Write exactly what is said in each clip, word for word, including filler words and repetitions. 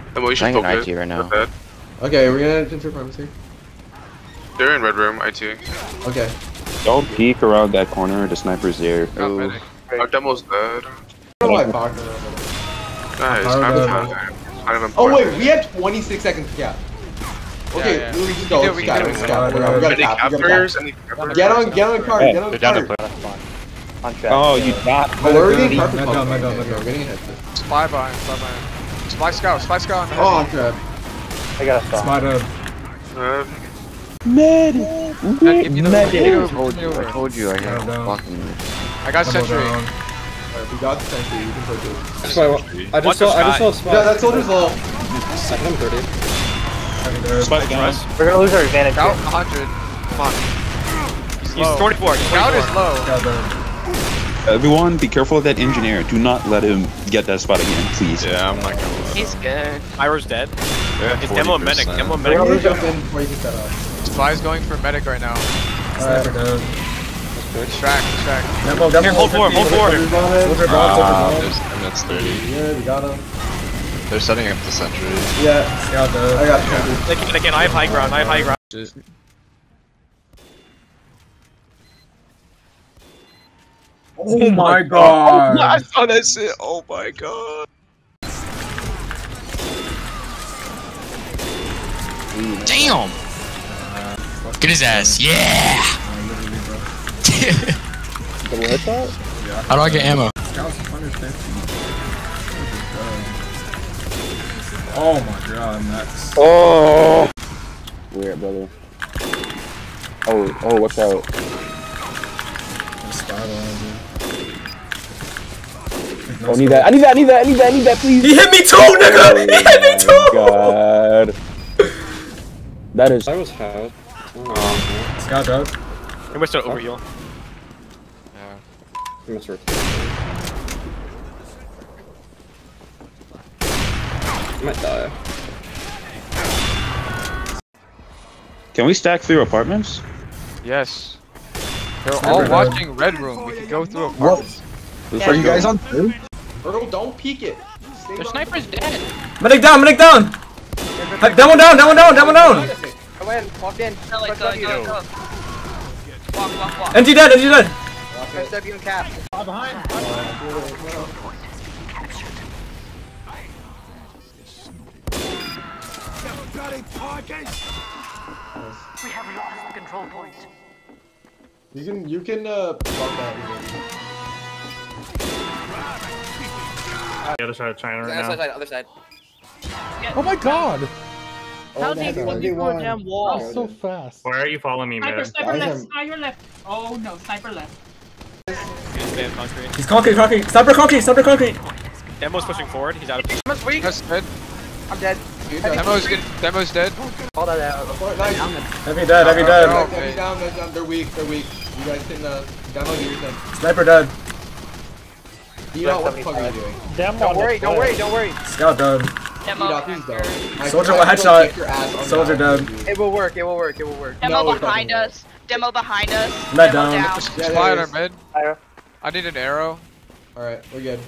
And we should I T right now. Okay, we're gonna enter pharmacy. They're in red room, I T. Okay. Don't peek around that corner, the sniper's there. Oh, our demo's dead. I don't know why Bach. Nice, time to Oh wait, we had twenty-six seconds cap. Okay, yeah, yeah. we can go. We We can got do it. it. We got it. We got it. Cap. We got it. Get on, get on card. Get on card. On track. Oh, you got. Oh, we're already in carpet. Med down, med down, med We're down. getting ahead. Spy behind, spy behind. Spy scout, spy scout on the Oh, on heavy. trap. I got a stop. Smart up. Uh, Med! Med, give me the Med! give me the- I told you, I told you I had Down. fucking. I got Double sentry. down. Alright, we got the sentry. We can push it. That's why I wa- I just saw, I just saw a spot. Yeah, that soldier's low. Second, I'm thirty. Heavy there. Spot again. We're gonna lose our advantage. Scout here. one hundred. Come on. He's Low. twenty-four. Scout is low. Got down. Everyone, be careful of that engineer. Do not let him get that spot again, please. Yeah, I'm not gonna lie. He's good. Ira's dead. It's demo and medic. Demo and We're medic. gonna jump in before you can set up. Spy's going for medic right now. Sniper down. Distract, distract. Demo, demo. Here, hold forward, hold forward. Soldier bomb, soldier bomb. And that's thirty. Yeah, we got him. They're setting up the sentry. Yeah, Scout down. I got the Again, again, I have high ground. I have high ground. Oh my god. I saw that shit. Oh my god. Damn! Get his ass, yeah! How do I get ammo? Oh my god, that's. Oh! Weird, brother. Oh, oh, watch out. Oh, I need that. I need that. I need that. I need that. I need that, please. He hit me too, nigga! He hit me too! Oh my god. That is. I was hurt. Oh. Scout down. I missed an overheal. He must hurt. I might die. Can we stack through apartments? Yes. They're all Sniper watching red room. We can go through apartments. Are you guys on? Earl, don't peek it. Stay Their behind. sniper's dead. Medic down, medic down! Hey, down one down, down one down, down one down! Go in, walk in. Like, go, go, go. Walk, walk, walk. N G dead, N G dead! Press W and cap. We have lost the control point. You can, you can, uh, fuck that. The other side of China right Other now. side, other side. Oh my god! How do you go through a damn wall? So fast. Why are you following me, Sniper, man? sniper left, sniper left. Oh no, sniper left. He's concrete, concrete. Sniper concrete, sniper concrete! Demo's pushing forward. He's out of. Demo's weak. That's dead. I'm dead. Demo's good. Demo's dead. Call that out. Nice. Heavy dead, heavy dead. Oh, Heavy down, heavy down. They're weak, they're weak. You guys can, uh, demo yours then. Sniper dead. D-Dot, what the fuck are you doing? Don't worry, don't worry, don't worry. Scout down. Demo D-Dot, please don't. I- Soldier I one will headshot. kick your ass on Soldier that. dead. It will work, it will work, it will work. Demo No, it behind doesn't us. Demo behind us. Med Demo down. down. Yeah, Spy on there our is. mid. Fire. I need an arrow. Alright, we're good.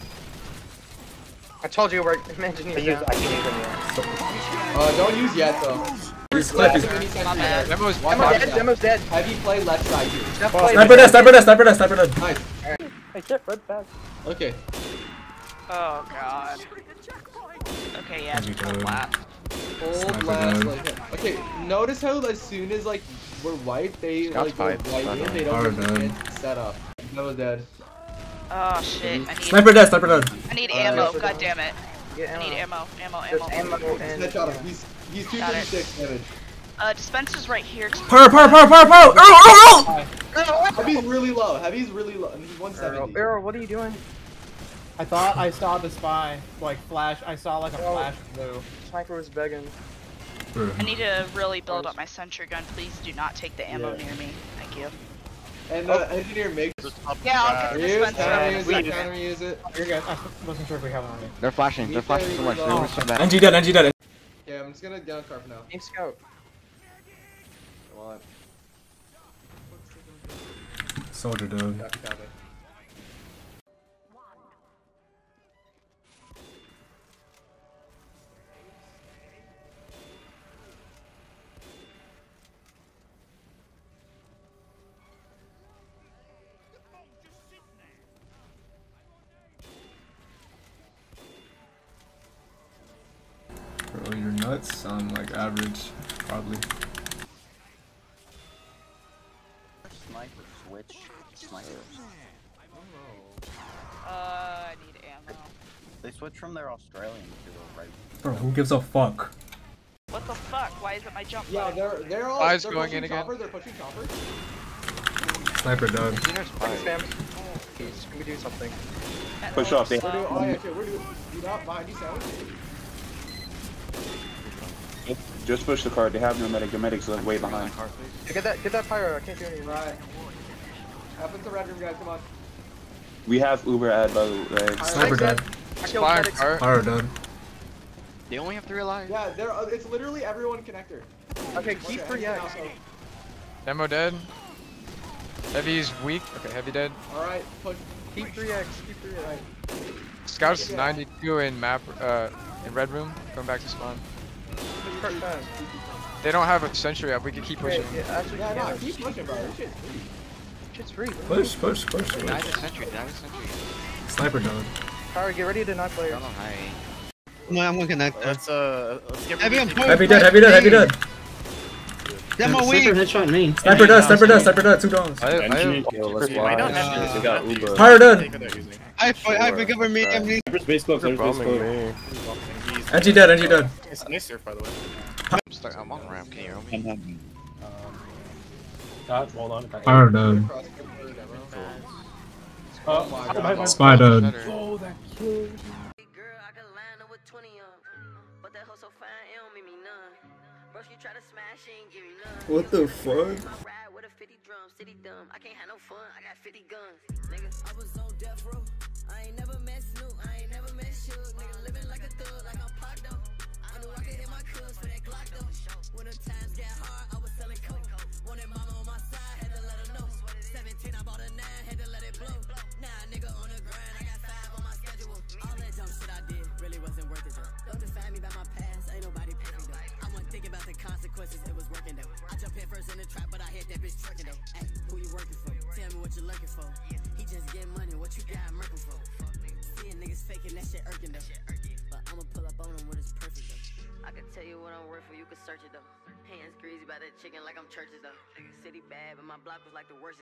I told you we're engineers down. I can use them Uh, don't use yet though. He's clip, he's Mini sentry My bad. there. Demo's Watch Demo's out. dead, Demo's dead. Heavy play left side here. Just play. Sniper dead, sniper dead, sniper dead, sniper dead. Nice. Hey, shit, Fred, fast. Okay. Oh god. Okay, yeah. Heavy dead. Flat. Hold Sniper last. dead. Like, okay, notice how as soon as like we're white, they Scout's like go fine. white in, they don't Hard get dead. get set up. That was dead. Oh shit. I need. Sniper dead, sniper dead. I need Uh, ammo. yeah. God damn it. Get I need ammo. ammo. Ammo. There's Ammo. ammo and... Headshot him. He's he's two Got it. thirty-six damage. Uh, dispenser's right here. Power, power, power, power, power! Earl, Earl, Earl! Heavy's really low. Heavy's really low. And he's one Arrow, seventy. Arrow, what are you doing? I thought I saw the spy, like flash. I saw like a Oh. flash blue. Sniper was begging. I need to really build up my sentry gun. Please do not take the ammo Yeah. near me. Thank you. And uh, engineer makes. Yeah, I'll get the Use, dispenser. counter use We it, do. counter use it. You're good. I wasn't sure if we have it on me. They're flashing, they're flashing so much, they're Oh. so N G dead, N G dead. Yeah, I'm just gonna down carp now. Team scout. Come on. Soldier dead. Got me, got me. Bro, you're nuts. I'm like average, probably. Sniper switch. Snipers. Uh, I need ammo. They switched from their Australian to the right. Bro, who gives a fuck? What the fuck? Why isn't my jump Yeah, button? they're they're all Five's they're going pushing in again. chopper, they're pushing chopper. Sniper done. Spam. He's gonna do something. Push off. They We're doing, oh yeah, shit, we're doing, do that behind you, Sam. just push the card. They have no medic. The medic's like way behind. Get that, get that pyro. I can't do anything. Right. Up into red room, guys, come on. We have Uber ad by the way. Sniper done. I killed Fire, medics. fire. Pyro done. They only have three alive. Yeah, they're, uh, it's literally everyone connector. Okay, keep Okay, for yeah. also. Demo dead. Heavy's weak. Okay, heavy dead. Alright, push. Keep three X. Keep three X. Scouts ninety-two in map, uh, in red room. Going back to spawn. Push part fast. They don't have a sentry up. We can keep pushing. Yeah, yeah, actually, Yeah, yeah, no, keep pushing, bro. This shit's free. shit's free. Push, push, push, push. Deny the sentry, deny the sentry. Sniper done. Pyro, get ready to knock players. Oh, hi. No, I'm gonna connect. Let's uh, let's get Heavy on point. Heavy dead, heavy dead, heavy dead. Demo weak. headshot me. Sniper dead, sniper dead, sniper dead. Two downs. I, I have We might not have They got Uber. Pyro done. I fight. I pick up me. I'm me. Space cloak, there's space cloak. N G dead, N G dead. It's nice surf, by the way. I'm stuck. I'm on ramp. Can you hear me? Pyro done. Oh, Spy done. oh, that killed. What the fuck? I can't have no fun, I got fifty guns, nigga. I was on death row, I ain't never met Snoop, I ain't never met Suge, nigga living like a thug, like I'm Pac though. I knew I could hit my cuz for that Glock though. When the times got hard, I was selling coke. Wanted mama on my side, had to let her know. seventeen, I bought a nine, had to let it blow. Nah, nigga on the grind, I got five on my schedule. All that dumb shit I did really wasn't worth it though. Don't define me by my past, ain't nobody perfect though. I wasn't thinking about the consequences, it was working though. I jumped head first in the trap, but I hit that bitch trucking though. Ay, who you working for? Tell me what you looking for. He just getting money, what you got murking for? Seeing niggas faking, that shit irking though. But I'ma pull up on them when it's perfect though. I can tell you what I'm worth for, you can search it though. Hands greasy by that chicken like I'm churches though. City bad, but my block was like the worst.